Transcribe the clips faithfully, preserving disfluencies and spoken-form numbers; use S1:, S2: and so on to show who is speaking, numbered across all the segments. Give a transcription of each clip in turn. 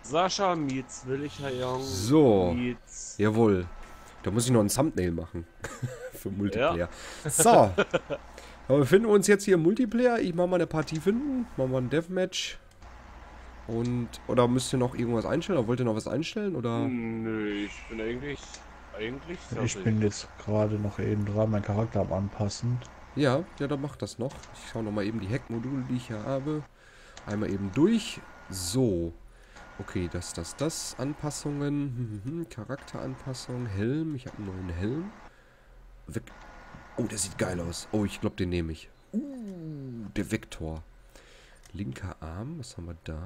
S1: Sascha meets Willicher Young.
S2: So.
S1: Meets.
S2: Jawohl. Da muss ich noch ein Thumbnail machen. Für Multiplayer. Ja. So. Aber wir finden uns jetzt hier im Multiplayer. Ich mache mal eine Partie finden. Machen wir ein Deathmatch. Und. Oder müsst ihr noch irgendwas einstellen? Oder wollt ihr noch was einstellen? Oder?
S1: Nö, ich bin eigentlich. Eigentlich
S3: fertig. Ich bin jetzt gerade noch eben dran, meinen Charakter am Anpassen.
S2: Ja, ja, dann macht das noch. Ich schaue nochmal eben die Hack-Module, die ich hier habe. Einmal eben durch. So. Okay, das, das, das. Anpassungen. Hm, hm, hm. Charakteranpassung. Helm. Ich habe einen neuen Helm. Weg. Oh, der sieht geil aus. Oh, ich glaube, den nehme ich. Uh, der Vektor. Linker Arm. Was haben wir da?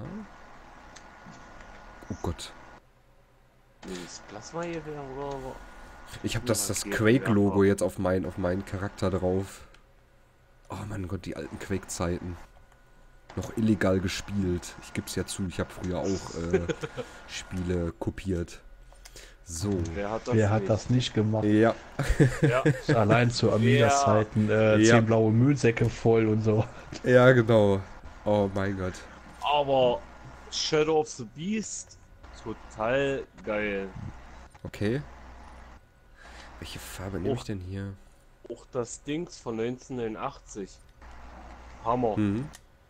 S2: Oh Gott.
S1: Das Plasma hier wieder, oder?
S2: Ich habe das, das Quake-Logo jetzt auf, mein, auf meinen Charakter drauf. Oh mein Gott, die alten Quake-Zeiten. Noch illegal gespielt. Ich gebe es ja zu, ich habe früher auch äh, Spiele kopiert. So.
S3: Wer hat das, Wer hat nicht? das nicht gemacht?
S2: Ja.
S1: ja.
S3: Allein zu Amiga-Zeiten äh, ja. zehn blaue Müllsäcke voll und so.
S2: Ja, genau. Oh mein Gott.
S1: Aber Shadow of the Beast, total geil.
S2: Okay. Welche Farbe nehme ich denn hier?
S1: Auch das Dings von neunzehnhundertneunundachtzig. Hammer.
S2: Mhm.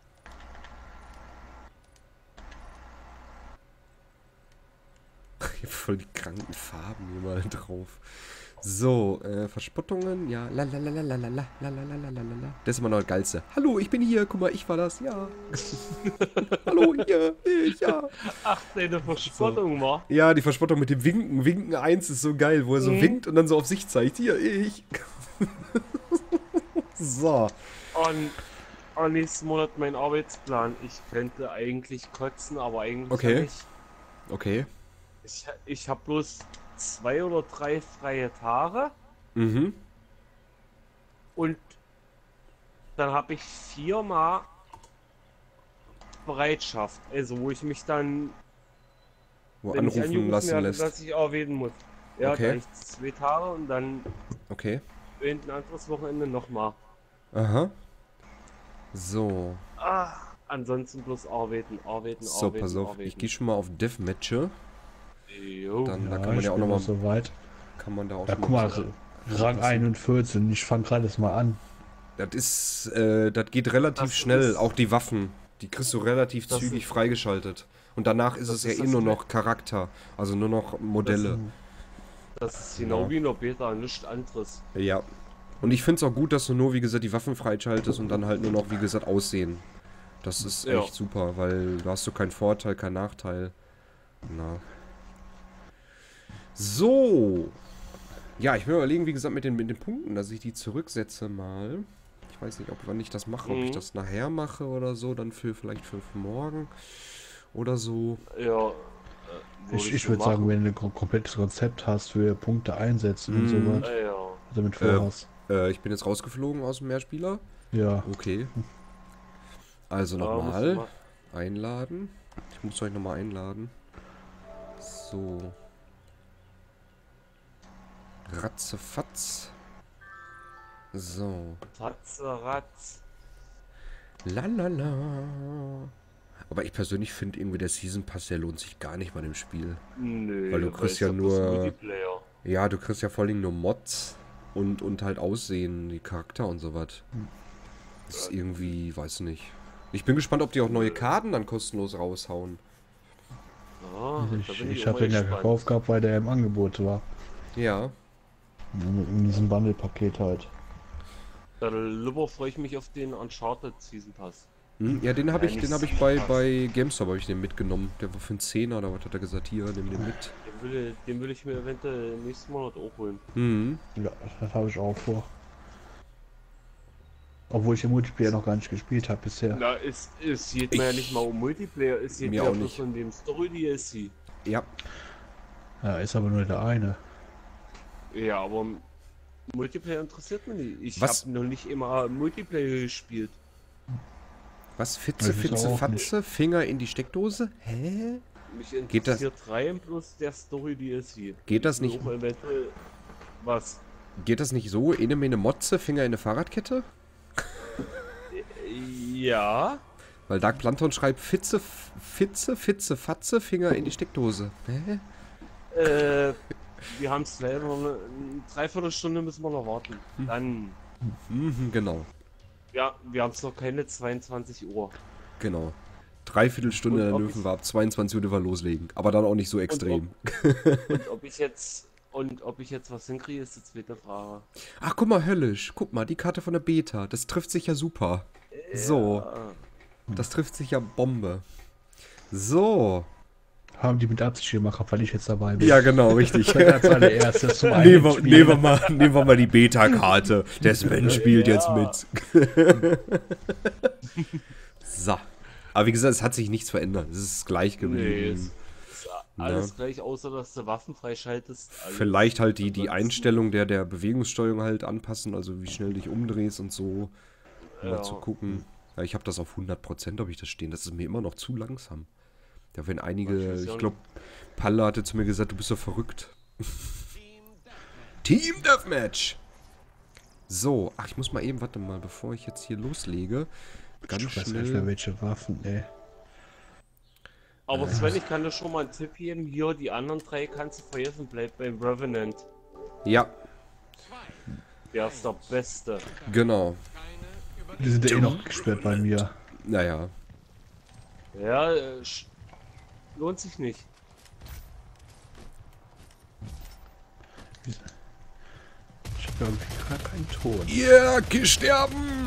S2: Voll die kranken Farben hier mal drauf. So, äh, Verspottungen, ja, la la la la la la la la la la la la. Das ist immer noch das Geilste. Hallo, ich bin hier, guck mal, ich war das, ja. Hallo, hier, ich, ja.
S1: Ach, deine Verspottung so. War?
S2: Ja, die Verspottung mit dem Winken. Winken eins ist so geil, wo er so mhm. winkt und dann so auf sich zeigt. Hier, ich. So.
S1: Und, und nächsten Monat mein Arbeitsplan. Ich könnte eigentlich kotzen, aber eigentlich
S2: okay.
S1: nicht.
S2: Okay.
S1: Ich, ich habe bloß zwei oder drei freie Tage.
S2: Mhm.
S1: Und dann habe ich viermal Bereitschaft. Also wo ich mich dann
S2: wo anrufen lassen werde, lässt.
S1: Dass ich arbeiten muss. Ja,
S2: okay.
S1: Dann zwei Tage und dann
S2: okay.
S1: ein anderes Wochenende nochmal.
S2: Aha. So.
S1: Ah, ansonsten bloß arbeiten, arbeiten,
S2: so,
S1: arbeiten.
S2: So, pass auf.
S1: Arbeiten.
S2: Ich gehe schon mal auf Deathmatch.
S1: Jo.
S2: Dann,
S3: ja,
S2: da kann man ja auch noch mal
S3: so weit.
S2: Kann man da auch
S3: ja,
S2: schon
S3: guck mal, mal Rang einundvierzig. Ich fange gerade das mal an.
S2: Das ist, äh, das geht relativ das schnell. Ist, auch die Waffen, die kriegst du relativ zügig ist, freigeschaltet. Und danach ist es ja eh nur noch Charakter, also nur noch Modelle.
S1: Das, das ist genau ja. wie in der Beta, nichts anderes.
S2: Ja. Und ich finde es auch gut, dass du nur, wie gesagt, die Waffen freischaltest und dann halt nur noch, wie gesagt, aussehen. Das ist ja. echt super, weil da hast du keinen Vorteil, keinen Nachteil. Na. So. Ja, ich will überlegen, wie gesagt, mit den, mit den Punkten, dass ich die zurücksetze mal. Ich weiß nicht, ob wann ich das mache, mhm. ob ich das nachher mache oder so, dann für vielleicht für morgen oder so.
S1: Ja. Äh,
S3: ich ich würde sagen, wenn du ein komplettes Konzept hast für Punkte einsetzen mhm. und so was,
S1: ja.
S3: damit vorhast.
S2: Äh, äh, ich bin jetzt rausgeflogen aus dem Mehrspieler.
S3: Ja.
S2: Okay. Also nochmal einladen. Ich muss euch nochmal einladen. So. Ratzefatz. So.
S1: Ratzeratz.
S2: Lalala. Aber ich persönlich finde irgendwie der Season Pass, der lohnt sich gar nicht bei dem Spiel.
S1: Nö,
S2: weil du kriegst ja nur. Ja, du kriegst ja vor allem nur Mods und, und halt Aussehen, die Charakter und so was. Das ist irgendwie, weiß nicht. Ich bin gespannt, ob die auch neue Karten dann kostenlos raushauen.
S1: Oh,
S3: ich ich, ich habe den ja gekauft gehabt, weil der im Angebot war.
S2: Ja.
S3: In diesem Bundle-Paket halt.
S1: Darüber freue ich mich auf den Uncharted Season Pass.
S2: Hm, ja, den habe ich, den habe ich bei, bei GameStop habe ich den mitgenommen. Der war für einen Zehner, da hat er gesagt, hier, nimm den mit.
S1: Den will, den will ich mir eventuell nächsten Monat auch holen.
S2: Mhm.
S3: Ja, das habe ich auch vor. Obwohl ich den Multiplayer noch gar nicht gespielt habe bisher.
S1: Na, es, es geht mir ja nicht mal um Multiplayer, es geht ja
S2: bloß
S1: von dem Story-D L C.
S2: Ja.
S3: Ja, ist aber nur der eine.
S1: Ja, aber Multiplayer interessiert mich nicht. Ich habe noch nicht immer Multiplayer gespielt.
S2: Was? Fitze, Fitze, Fatze? Nicht. Finger in die Steckdose? Hä?
S1: Mich interessiert rein plus der Story-D L C.
S2: Geht das nicht?
S1: Was?
S2: Geht das nicht so? Ene mene Motze, Finger in eine Fahrradkette?
S1: Ja.
S2: Weil Dark Planton schreibt Fitze, Fitze, Fitze, Fatze, Finger in die Steckdose. Hä?
S1: Äh, wir haben es selber, eine Dreiviertelstunde müssen wir noch warten. Dann,
S2: Mhm, genau.
S1: ja, wir haben es noch keine zweiundzwanzig Uhr.
S2: Genau. Dreiviertelstunde
S1: Und
S2: der
S1: ob
S2: Löwen
S1: ich-
S2: war ab zweiundzwanzig Uhr dürfen wir loslegen. Aber dann auch nicht so extrem.
S1: Und ob ich jetzt, und ob ich jetzt was hinkriege, ist die zweite Frage.
S2: Ach, guck mal, höllisch. Guck mal, die Karte von der Beta. Das trifft sich ja super. So.
S1: Ja.
S2: Das trifft sich ja Bombe. So.
S3: Haben die mit Absicht gemacht, weil ich jetzt dabei bin.
S2: Ja, genau, richtig.
S3: Als allererstes zum
S2: Nehmen wir,
S3: Einspielen.
S2: nehmen, wir mal, nehmen wir mal die Beta-Karte. Der Sven spielt
S1: Ja.
S2: jetzt mit. So. Aber wie gesagt, es hat sich nichts verändert. Es ist gleich
S1: Nee,
S2: geblieben.
S1: es ist alles gleich, außer dass du Waffen freischaltest. Alles.
S2: Vielleicht halt die, die
S1: Ansonsten-
S2: Einstellung der, der Bewegungssteuerung halt anpassen, also wie schnell dich umdrehst und so. Um
S1: Ja.
S2: mal zu gucken. Ja, ich habe das auf hundert Prozent, habe ich das stehen. Das ist mir immer noch zu langsam. Da werden einige,
S1: Ich weiß ja
S2: ich glaube, Palle hatte zu mir gesagt, du bist doch verrückt. Team Deathmatch! So, ach, ich muss mal eben, warte mal, bevor ich jetzt hier loslege, ganz
S3: Ich weiß nicht mehr,
S2: schnell...
S3: welche Waffen, ey.
S1: Aber Sven, ich kann dir schon mal einen Tipp geben. Hier, die anderen drei kannst du vergessen. Bleib beim Revenant.
S2: Ja,
S1: Der ist der Beste.
S2: genau.
S3: Die sind ja eh noch gesperrt bei mir.
S2: Naja,
S1: Ja, äh, sch- lohnt sich nicht.
S3: Ich hab irgendwie gerade keinen Ton.
S2: yeah, geh sterben!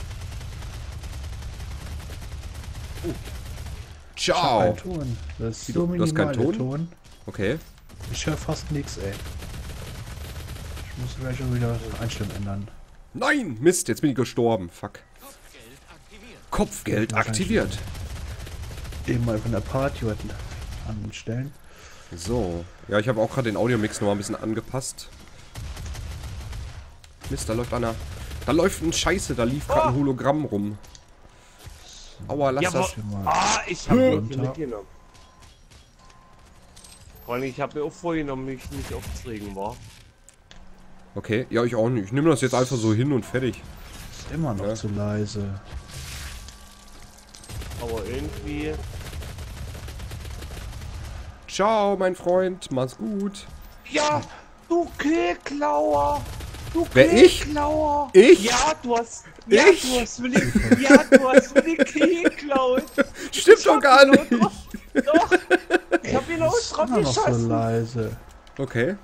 S2: Oh. Ciao!
S3: Kein Ton. Das ist
S2: Wie,
S3: so
S2: du- du hast
S3: minimal,
S2: keinen
S3: der
S2: Ton?
S3: Ton.
S2: Okay.
S3: Ich höre fast nichts, ey. Ich muss gleich schon wieder Einstellungen ändern.
S2: Nein, Mist, jetzt bin ich gestorben. Fuck. Kopfgeld aktiviert.
S3: Eben mal von der Party anstellen.
S2: So. Ja, ich habe auch gerade den Audiomix noch mal ein bisschen angepasst. Mist, da läuft einer. Da läuft ein Scheiße, da lief gerade ein Hologramm rum. Aua, lass
S1: Ja,
S2: das.
S3: Mal
S1: Ah, ich habe
S3: runter.
S1: mir mitgenommen. Vor allem, ich habe mir auch vorgenommen, mich nicht aufzuregen, war.
S2: Okay, ja, ich auch nicht. Ich nehme das jetzt einfach so hin und fertig.
S3: Ist immer noch
S2: Ja.
S3: zu leise.
S1: Aber irgendwie.
S2: Ciao, mein Freund. Mach's gut.
S1: Ja, du Kehlklauer! Du
S2: Wer, ich?
S1: Kehlklauer!
S2: Ich?
S1: Ja, du hast. Ja,
S2: Ich?
S1: du hast mir den, ja, du hast mir den Key geklaut!
S2: Stimmt doch gar
S1: ihn
S2: nicht.
S1: Doch, doch. Ich hab ihn auch
S3: Ist
S1: drauf
S3: immer noch so
S1: geschossen!
S3: leise.
S2: Okay.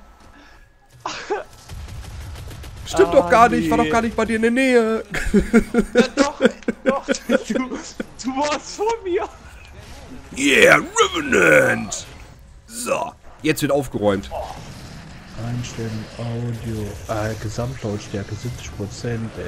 S2: Stimmt
S1: Ah,
S2: doch gar nicht. Ich war
S1: nee.
S2: doch gar nicht bei dir in der Nähe.
S1: Ja, doch, doch, du, du warst vor mir!
S2: Yeah, Revenant. So, jetzt wird aufgeräumt.
S3: Einstellen, Audio, äh, Gesamtlautstärke siebzig Prozent, ey.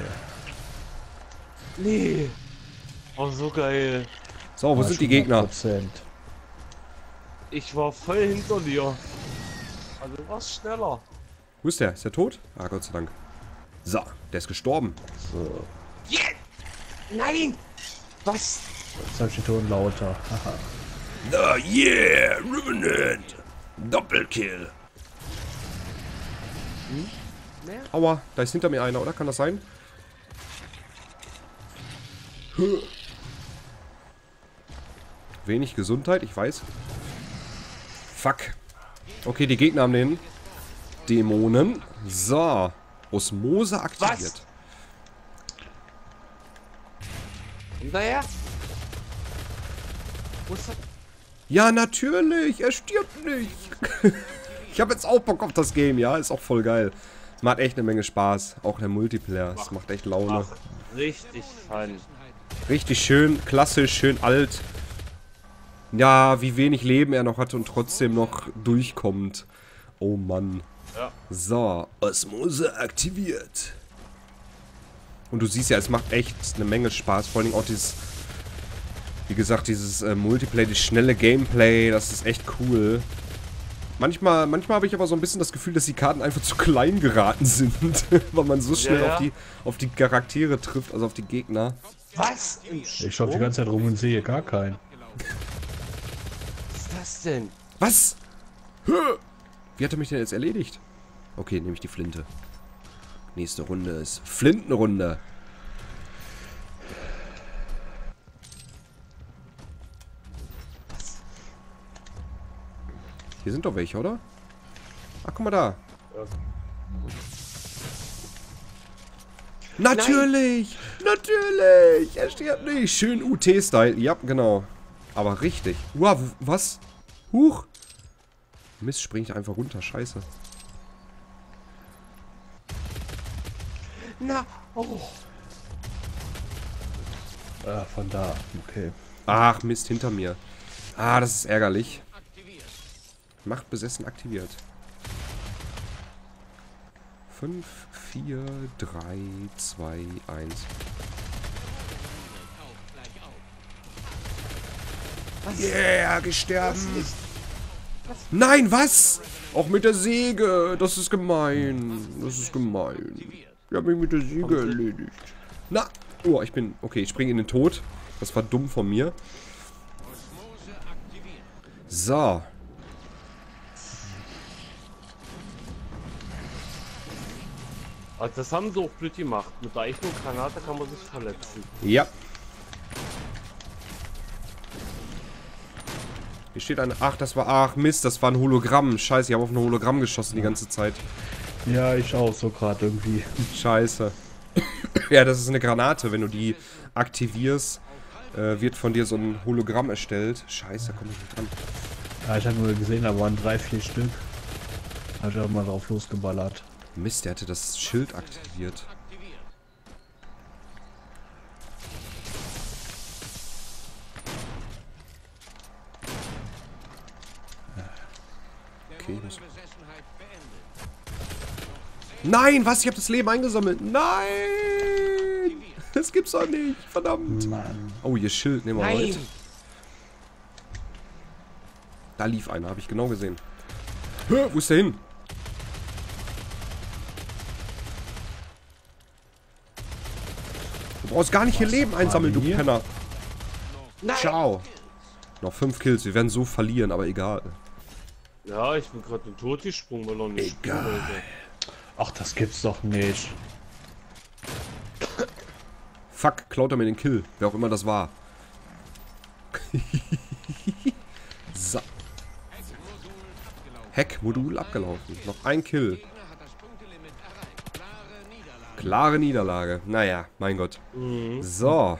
S1: Nee. Oh, so geil.
S2: So, wo
S3: Ah,
S2: sind die
S3: schon
S2: Gegner?
S3: hundert Prozent.
S1: Ich war voll hinter dir. Also du warst schneller.
S2: Wo ist der? Ist der tot? Ah, Gott sei Dank. So, der ist gestorben.
S3: So,
S1: Yeah. Nein! Was?
S3: jetzt hab ich den Ton lauter. Haha.
S2: Na, yeah, Revenant. Doppelkill.
S1: Mehr?
S2: Aua, da ist hinter mir einer, oder? Kann das sein? Wenig Gesundheit, ich weiß. Fuck. Okay, die Gegner haben den Dämonen. So. Osmose aktiviert.
S1: Naja. Wo ist er?
S2: Ja, natürlich. Er stirbt nicht. Ich habe jetzt auch Bock auf das Game, ja. Ist auch voll geil. Es macht echt eine Menge Spaß. Auch der Multiplayer. Es macht echt Laune.
S1: Ach, richtig fun.
S2: Richtig schön, klassisch, schön alt. Ja, wie wenig Leben er noch hatte und trotzdem noch durchkommt. Oh Mann.
S1: Ja.
S2: So, Osmose aktiviert. Und du siehst ja, es macht echt eine Menge Spaß. Vor allem auch dieses, wie gesagt, dieses äh, Multiplayer, das schnelle Gameplay, das ist echt cool. Manchmal, manchmal habe ich aber so ein bisschen das Gefühl, dass die Karten einfach zu klein geraten sind, weil man so schnell
S1: Ja, ja.
S2: auf die auf die Charaktere trifft, also auf die Gegner.
S1: Was? Im
S3: Ich schaue die ganze Zeit rum und sehe gar keinen.
S1: Was ist das denn?
S2: Was? Hö! Wie hat er mich denn jetzt erledigt? Okay, nehme ich die Flinte. Nächste Runde ist Flintenrunde. Hier sind doch welche, oder? Ach, guck mal da.
S1: Ja.
S2: Natürlich! Nein. Natürlich! Er stirbt nicht. Schön U T-Style. Ja, genau. Aber richtig. Wow, was? Huch! Mist, spring ich einfach runter. Scheiße.
S1: Na, oh.
S3: Ah, von da. Okay.
S2: Ach, Mist, hinter mir. Ah, das ist ärgerlich. Macht besessen aktiviert. fünf, vier, drei, zwei, eins. Yeah, gesterben. Nein, was? Auch mit der Säge. Das ist gemein. Das ist gemein. Ich habe mich mit der Säge erledigt. Na. Oh, ich bin... Okay, ich springe in den Tod. Das war dumm von mir. So.
S1: Also das haben sie auch blöd gemacht. Mit der eigenen Granate kann man sich verletzen.
S2: Ja. Hier steht eine... Ach, das war... Ach, Mist, das war ein Hologramm. Scheiße, ich habe auf ein Hologramm geschossen die ganze Zeit.
S3: Ja, ich auch so gerade irgendwie.
S2: Scheiße. Ja, das ist eine Granate. Wenn du die aktivierst, äh, wird von dir so ein Hologramm erstellt. Scheiße, da komme ich nicht dran.
S3: Ja, ich habe nur gesehen, da waren drei, vier Stück. Habe ich auch mal drauf losgeballert.
S2: Mist, der hatte das Schild aktiviert. Okay, ich muss... Nein, was? Ich habe das Leben eingesammelt. Nein! Das gibt's doch nicht. Verdammt.
S3: Mann.
S2: Oh, ihr Schild nehmen wir
S1: Nein.
S2: heute. Da lief einer, habe ich genau gesehen. Hö, wo ist der hin? Du brauchst gar nicht hier Leben einsammeln, du
S3: hier?
S2: Penner.
S1: Nein.
S2: Ciao. Noch fünf Kills. Wir werden so verlieren, aber egal.
S1: Ja, ich bin gerade in den Tod gesprungen, weil er nicht
S2: Egal.
S1: spielen wollte.
S3: Ach, das gibt's doch nicht.
S2: Fuck, klaut er mir den Kill. Wer auch immer das war. So. Heckmodul abgelaufen. Noch ein Kill. Klare Niederlage. Naja, mein Gott.
S1: Mhm.
S2: So.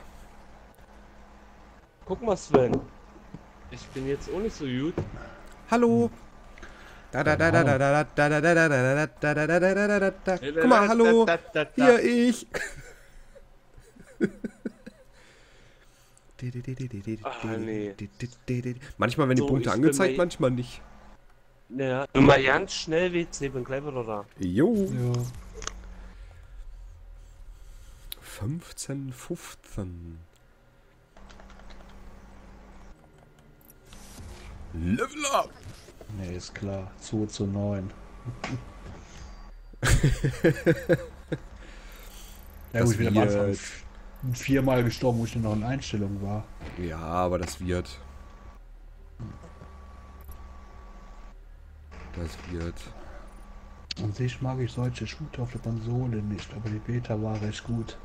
S1: Guck mal, Sven. Ich bin jetzt auch nicht so gut.
S2: Hallo. Da da da da da da da da da da da da da da da da da da. Guck mal, hallo. Hier ich.
S1: Ah, nee.
S2: Manchmal werden die
S1: So,
S2: Punkte
S1: ich bin
S2: angezeigt,
S1: bei-
S2: manchmal nicht.
S1: Ja, immer ganz schnell W C, bin gleich wieder da.
S2: Jo.
S3: Ja.
S2: fünfzehn, fünfzehn. Level up!
S3: Nee, ist klar. zwei zu neun. Ja
S2: Das
S3: gut, ich bin am Anfang
S2: wird-
S3: f- viermal gestorben, wo ich noch in Einstellung war.
S2: Ja, aber das wird. Das wird.
S3: An sich mag ich solche Shooter auf der Konsole nicht, aber die Beta war recht gut.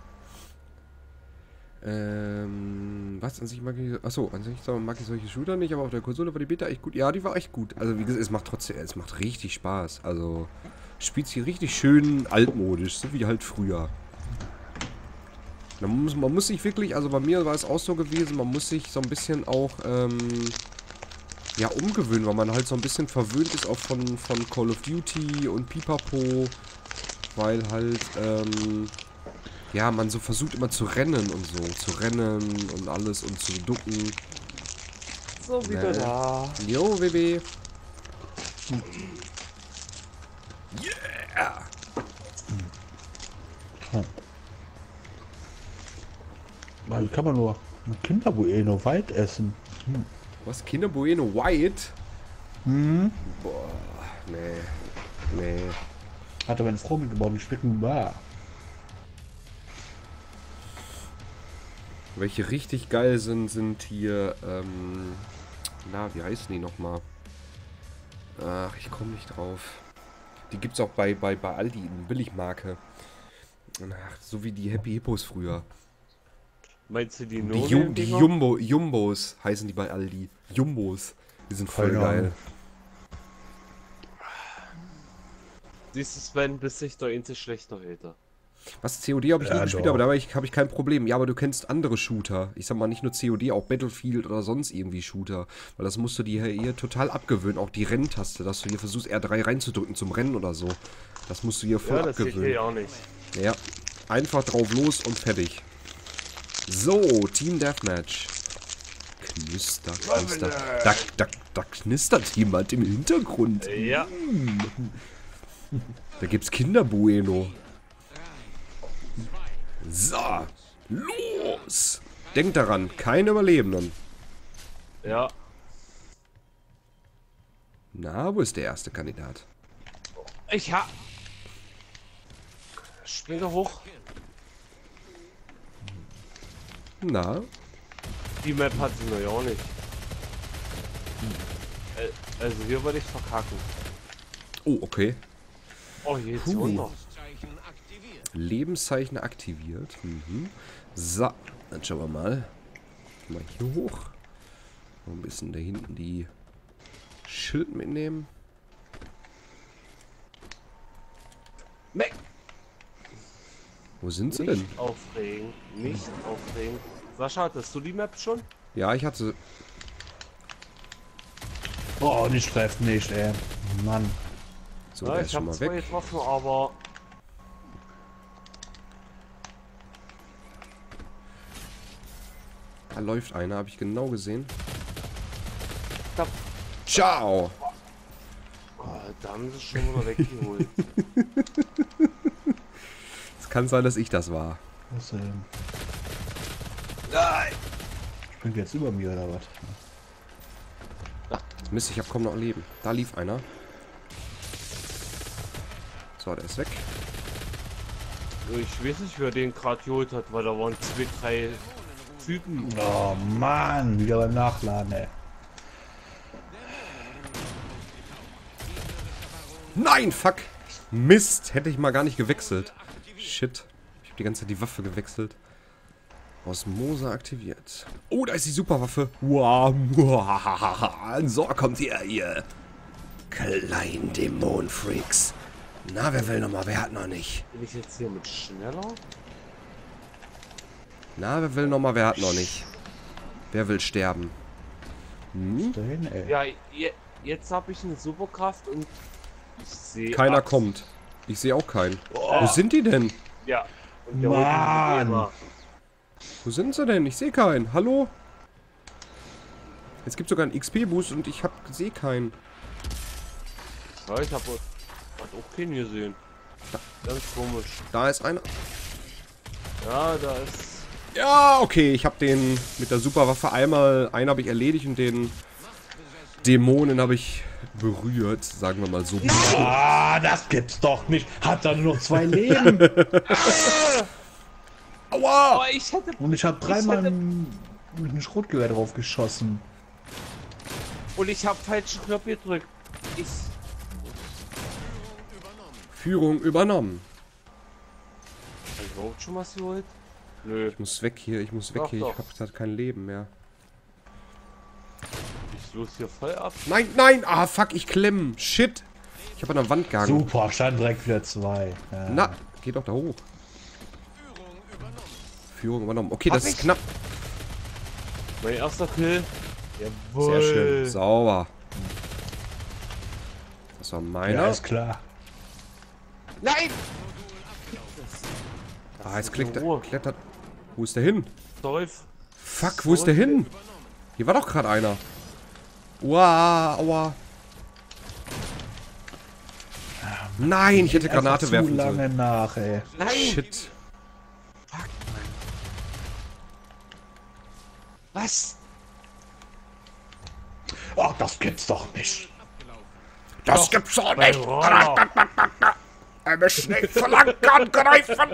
S2: Ähm, was? An sich mag ich. Achso, an sich mag ich solche Shooter nicht, aber auf der Konsole war die Beta echt gut. Ja, die war echt gut. Also, wie gesagt, es macht trotzdem. Es macht richtig Spaß. Also, spielt sie richtig schön altmodisch, so wie halt früher. Man muss, man muss sich wirklich, also bei mir war es auch so gewesen, man muss sich so ein bisschen auch, ähm, ja, umgewöhnen, weil man halt so ein bisschen verwöhnt ist auch von, von Call of Duty und Pipapo, weil halt, ähm, ja, man so versucht immer zu rennen und so, zu rennen und alles und zu ducken.
S1: So, wieder
S2: Nee.
S1: da.
S2: Jo, W B. Yeah!
S3: Weil kann man nur mit Kinderbueno weit essen. Hm.
S2: Was? Kinder Bueno White?
S3: Hm.
S2: Boah, nee. Nee.
S3: Hatte meine Frau mitgebaut, die schmecken bar.
S2: Welche richtig geil sind, sind hier, ähm, na, wie heißen die nochmal? Ach, ich komme nicht drauf. Die gibt's auch bei, bei, bei Aldi, in Billigmarke. Ach, so wie die Happy Hippos früher.
S1: Meinst du die
S2: Die, Jum, die
S1: No-Name-Dinger?
S2: Jumbo, Jumbos heißen die bei Aldi. Jumbos. Die sind voll
S3: Keine
S2: geil.
S3: Ahnung.
S1: Dieses Sven bis sich der einzig schlechter Hater.
S2: Was, C O D habe ich
S3: Ja,
S2: nie gespielt,
S3: doch.
S2: aber da habe ich, hab ich kein Problem. Ja, aber du kennst andere Shooter. Ich sag mal nicht nur C O D, auch Battlefield oder sonst irgendwie Shooter. Weil das musst du dir hier total abgewöhnen. Auch die Renntaste, dass du hier versuchst R drei reinzudrücken zum Rennen oder so. Das musst du hier voll
S1: Ja, das geht
S2: abgewöhnen.
S1: hier auch nicht.
S2: Ja, einfach drauf los und fertig. So, Team Deathmatch. Knister, knister. Da, da, da knistert jemand im Hintergrund.
S1: Ja.
S2: Da gibt's Kinderbueno. So, los! Denkt daran, keine Überlebenden.
S1: Ja.
S2: Na, wo ist der erste Kandidat?
S1: Ich hab. Springe hoch.
S2: Na?
S1: Die Map hat sie noch ja auch nicht. Äh, Also hier würde ich verkacken.
S2: Oh, okay.
S1: Oh, jetzt
S2: Puh.
S1: runter.
S2: Lebenszeichen aktiviert. Mhm. So, dann schauen wir mal. Mal hier hoch. Noch ein bisschen da hinten die Schild mitnehmen.
S1: Meck.
S2: Wo sind sie denn?
S1: Nicht aufregen. Nicht aufregen. Sascha, hattest du die Map schon?
S2: Ja, ich hatte...
S3: Oh, die streift nicht, ey. Mann.
S2: So,
S1: Ja,
S2: der
S1: ich
S2: ist schon
S1: habe
S2: mal
S1: zwei
S2: weg.
S1: getroffen, aber
S2: Da läuft einer, habe ich genau gesehen.
S1: da,
S2: Ciao!
S1: oh, da haben sie schon wieder weggeholt.
S2: Es kann sein, dass ich das war.
S3: Was denn?
S1: Nein!
S3: Springt jetzt über mir oder was?
S2: Mist, ich habe kaum noch Leben. Da lief einer. So, der ist weg.
S1: Ich weiß nicht, wer den gerade geholt hat, weil da waren zwei, drei Typen.
S3: Oh Mann, wieder beim Nachladen, ey.
S2: Nein, fuck! Mist, hätte ich mal gar nicht gewechselt. Shit. Ich habe die ganze Zeit die Waffe gewechselt. Osmose aktiviert. Oh, da ist die Superwaffe. Wow. So, kommt ihr, ihr kleinen Dämonenfreaks. Na, wer will noch mal? Wer hat noch nicht?
S1: Bin ich jetzt hier mit schneller?
S2: Na, wer will noch mal? Wer hat noch nicht? Wer will sterben? Hm?
S3: Dahin, ey.
S1: Ja, je, jetzt habe ich eine Superkraft und ich sehe.
S2: Keiner
S1: abs-
S2: kommt. Ich sehe auch keinen.
S1: Oh,
S2: Wo sind die denn?
S1: ja. Und der
S3: Mann.
S1: holt
S2: Wo sind sie denn? Ich sehe keinen. Hallo? Es gibt sogar einen X P-Boost und ich hab sehe keinen.
S1: Ja, ich habe auch keinen gesehen. Ganz komisch.
S2: Da ist einer.
S1: Ja, da ist.
S2: Ja, okay. Ich habe den mit der Superwaffe einmal... Einen habe ich erledigt und den Dämonen habe ich berührt. Sagen wir mal so.
S3: Ah, das gibt's doch nicht. Hat er nur noch zwei Leben.
S2: Aua!
S1: Oh, ich hätte.
S3: Und ich habe dreimal
S1: hätte-
S3: mit einem Schrotgewehr drauf geschossen.
S1: Und ich habe falschen Knopf gedrückt. Ich.
S2: Führung übernommen.
S1: Hab ich überhaupt schon was geholt? Nö.
S2: Ich muss weg hier. Ich muss weg
S1: Doch,
S2: hier.
S1: doch.
S2: Ich habe gerade kein Leben mehr.
S1: Ich los hier voll ab.
S2: Nein, nein! Ah, fuck. Ich klemm. Shit. Ich habe an der Wand gehangen.
S3: Super, stand direkt wieder zwei. Ja.
S2: Na, geh doch da hoch. Führung übernommen. Okay, das
S1: Hab
S2: ist
S1: ich.
S2: knapp.
S1: Mein erster Kill. Jawohl.
S2: Sehr schön. Sauber. Das war
S3: Ja,
S2: meiner.
S3: ist klar.
S1: Nein!
S2: Ah, jetzt
S1: in
S2: klettert,
S1: Ruhe.
S2: klettert. Wo ist der hin?
S1: Dolph.
S2: Fuck, wo ist der hin? Hier war doch gerade einer. Uah, aua. Nein, ich hätte Granate
S3: Einfach
S2: werfen
S3: zu lange
S2: sollen.
S3: nach, ey.
S1: Nein!
S2: Shit.
S1: Was?
S3: Ach, das gibt's doch nicht.
S2: Das gibt's doch
S1: Bei
S2: nicht.
S1: Roller.
S2: Eine schnell verlangt angreifen.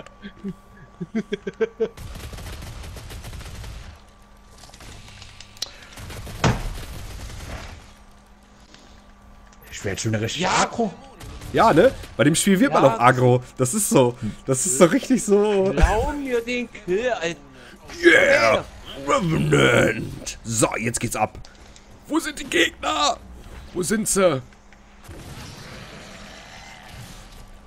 S3: Ich werde schon eine richtige
S1: Ja.
S3: Akku.
S2: Ja, ne? Bei dem Spiel wird man
S1: Ja,
S2: auch aggro. Das ist so. Das ist so richtig so.
S1: Blau mir den Kill, Alter.
S2: Yeah! Revenant! So, jetzt geht's ab. Wo sind die Gegner? Wo sind sie?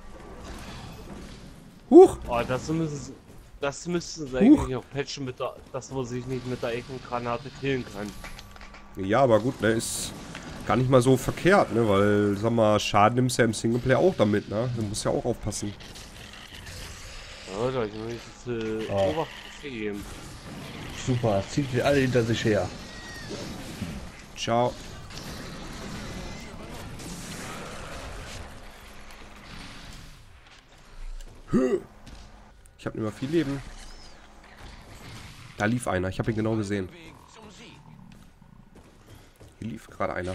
S2: Huch!
S1: Oh, das müssen das müssten sie eigentlich auch patchen, mit der, dass man sich nicht mit der Eckengranate killen kann.
S2: Ja, aber gut, ne, ist gar nicht mal so verkehrt, ne, weil, sag mal, Schaden nimmst du ja im Singleplayer auch damit, ne? Du musst ja auch aufpassen.
S1: Ja, da ich noch nicht diese
S3: Oh.
S1: Oberwaffe geben.
S3: Super, zieht die alle hinter sich her.
S2: Ciao. Ich habe nicht mehr viel Leben. Da lief einer, ich habe ihn genau gesehen. Hier lief gerade einer.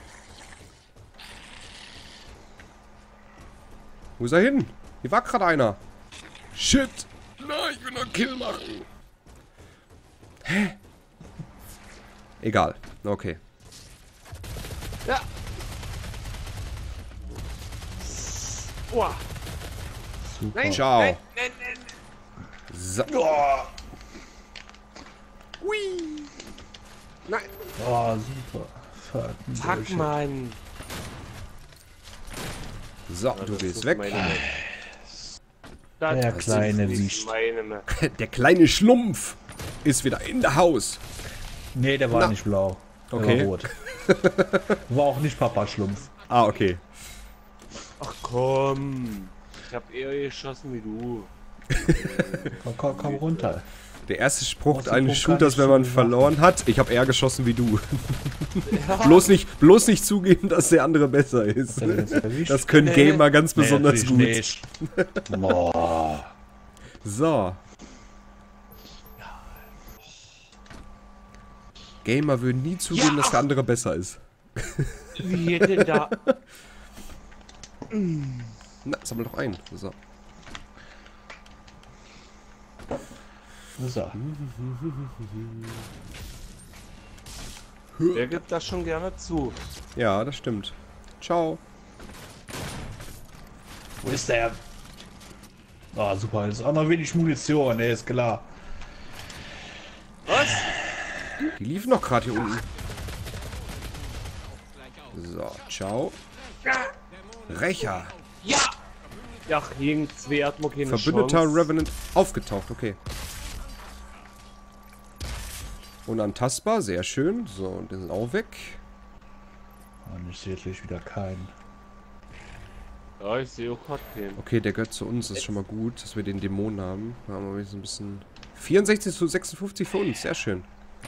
S2: Wo ist er hin? Hier war gerade einer. Shit! Nein, ich will noch einen Kill machen. Hä? Egal. Okay.
S1: Ja. Uah.
S3: Super.
S1: Nein,
S2: Ciao.
S1: nein, nein, nein.
S2: So. Hui.
S1: Nein.
S3: Oh, super. Fuck,
S1: Fuck,
S3: Bullshit.
S1: Mann.
S2: So,
S1: Ja,
S2: du
S1: das
S2: gehst
S1: ist
S2: weg.
S1: meine Map. Das
S3: Der
S1: ist
S3: kleine
S1: nicht
S3: Wicht.
S1: meine Map.
S2: Der kleine Schlumpf ist wieder in der Haus.
S3: Nee, der war
S2: Na.
S3: nicht blau. Der
S2: Okay.
S3: war rot. War auch nicht Papa Schlumpf.
S2: Ah, okay.
S1: Ach komm. Ich hab eher geschossen wie du.
S3: Komm, komm, komm runter.
S2: Der erste Spruch
S3: Brauchst du
S2: eines
S3: Punkt
S2: Shooters,
S3: gar
S2: wenn man
S3: nicht zu
S2: verloren hat. Ich habe eher geschossen wie du.
S1: Ja.
S2: bloß, nicht, bloß nicht zugeben, dass der andere besser ist.
S3: Hat er den jetzt erwischt?
S2: Das können
S1: Nee.
S2: Gamer ganz besonders
S3: Nee,
S2: gut.
S3: natürlich nicht. Boah.
S2: So. Gamer würden nie zugeben,
S1: Ja.
S2: dass der andere besser ist.
S1: Wie denn da?
S2: Na, sammel doch ein. So.
S3: So.
S1: Wer gibt das schon gerne zu?
S2: Ja, das stimmt. Ciao.
S3: Wo ist der? Ah, super. Ist auch noch wenig Munition, ne, ist klar.
S1: Was?
S2: Die liefen noch gerade hier unten. So, ciao. Rächer.
S1: Ja! Ja, gegen zwei hat man keine
S2: Verbündeter
S1: Chance.
S2: Revenant aufgetaucht, okay. Unantastbar, sehr schön. So, und die sind auch weg.
S3: Und ich sehe jetzt wieder keinen.
S1: Ja, ich sehe auch gerade keinen.
S2: Okay, der gehört zu uns, das ist schon mal gut, dass wir den Dämonen haben. Da haben wir wenigstens ein bisschen... vierundsechzig zu sechsundfünfzig für uns, sehr schön.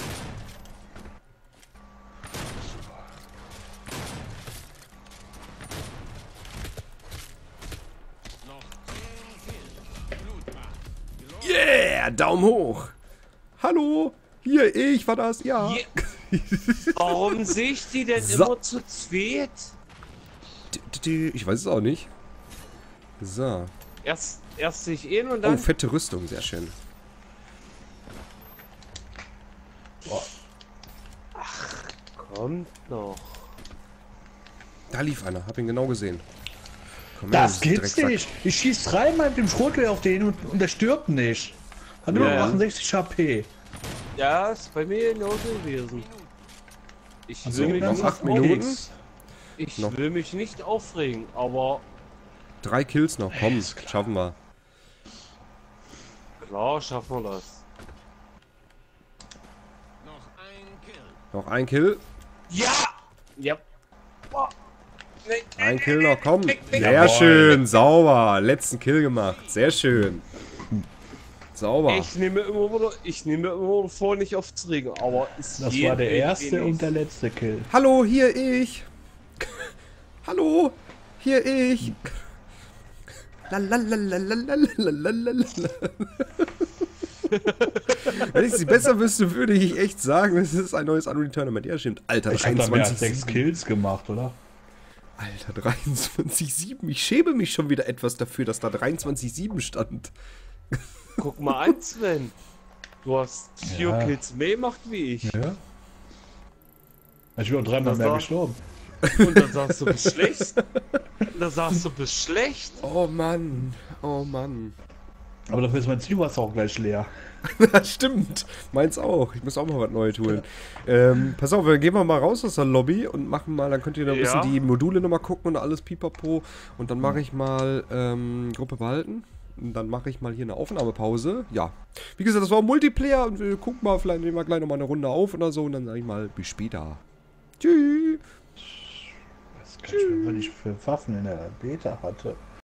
S2: Yeah, Daumen hoch. Hallo, hier, ich war das, ja.
S1: Je- Warum sehe ich die denn
S2: So.
S1: immer zu zweit?
S2: Ich weiß es auch nicht. So.
S1: Erst, erst sich ihn und
S2: Oh,
S1: dann...
S2: fette Rüstung, sehr schön.
S1: Kommt noch.
S2: Da lief einer, hab ihn genau gesehen. Komm
S3: Das
S2: her, du
S3: gibt's
S2: Drecksack.
S3: nicht. Ich schieß dreimal mit dem Schrotgewehr auf den und, und der stirbt nicht. Hat nur
S1: Ja, ja.
S3: achtundsechzig H P.
S1: Ja, ist bei mir genauso gewesen. Ich
S3: Also,
S1: will mich
S2: noch
S1: nicht
S2: acht
S1: aufregen.
S2: Minuten.
S1: Ich
S2: Noch.
S1: will mich nicht aufregen, aber
S2: Drei Kills noch, komm,
S3: Ist klar.
S2: schaffen wir.
S1: klar schaffen wir das.
S2: Noch ein Kill.
S1: Ja! Ja. Oh. Nee.
S2: Ein Kill noch, komm. Sehr
S3: Jawohl.
S2: schön, sauber. Letzten Kill gemacht, sehr schön. Sauber.
S1: Ich nehme immer wieder, ich nehme immer wieder vor, nicht aufzuregen, aber ist
S3: Das
S1: jeden
S3: war der
S1: irgendwie
S3: erste
S1: nicht.
S3: und der letzte Kill.
S2: Hallo, hier ich. Hallo, hier ich. Lalalalalalalalalala. Wenn ich sie besser wüsste, würde ich echt sagen, es ist ein neues Unreal Tournament. Ja, stimmt. Alter,
S3: Ich hab da mehr als sechs
S2: dreiundzwanzig
S3: Kills gemacht, oder?
S2: Alter, dreiundzwanzig sieben. Ich schäme mich schon wieder etwas dafür, dass da dreiundzwanzig sieben stand.
S1: Guck mal an, Sven. Du hast vier
S3: Ja.
S1: Kills mehr gemacht wie ich.
S3: Ja. Ich bin auch dreimal
S1: Das
S3: mehr
S1: war-
S3: gestorben.
S1: Und dann sagst du, du bist schlecht. Da sagst du, du bist schlecht.
S2: Oh Mann, oh Mann.
S3: Aber dafür ist mein Zielwasser auch gleich leer.
S2: Das stimmt. Meins auch. Ich muss auch mal was Neues holen. Ähm, pass auf, dann gehen wir mal raus aus der Lobby und machen mal, dann könnt ihr da ein
S1: Ja.
S2: bisschen die Module nochmal gucken und alles pipapo. Und dann mache ich mal ähm, Gruppe behalten. dann mache ich mal hier eine Aufnahmepause. Ja, wie gesagt, das war Multiplayer und wir gucken mal, vielleicht nehmen wir gleich nochmal eine Runde auf oder so und dann sage ich mal, bis später. Tschüss.
S3: Was kann ich, wenn ich für Waffen in der Beta hatte?